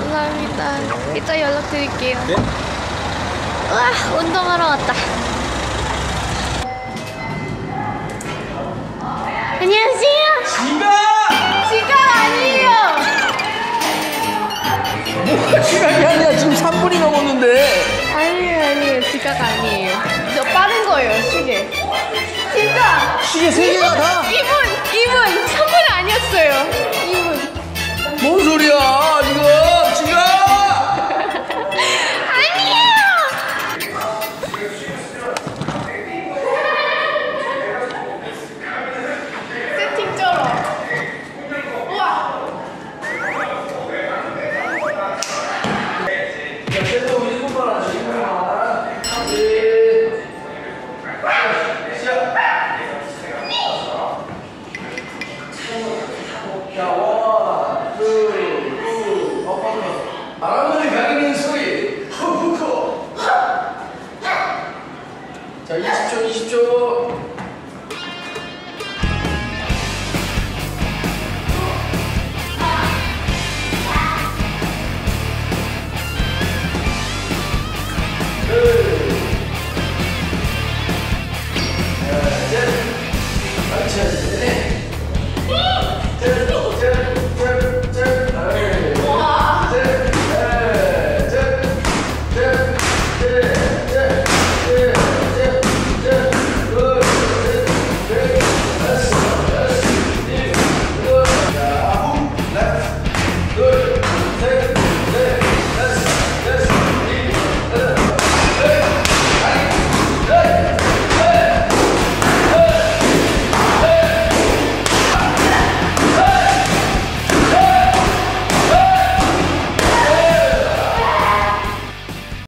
감사합니다. 이따 연락드릴게요. 네? 와, 운동하러 왔다. 안녕하세요. 지각 아니에요. 뭐가 지각이 아니야? 지금 3분이 넘었는데. 아니에요. 지각 아니에요. 저 빠른 거예요, 시계. 진짜. 시계 3개가 다? 2분 3분 아니었어요. 2분. 뭔 소리야 지금? 지각! 아니에요. 세팅 쩔어. 우와. 바람을 가리는 소리. 자, 20초.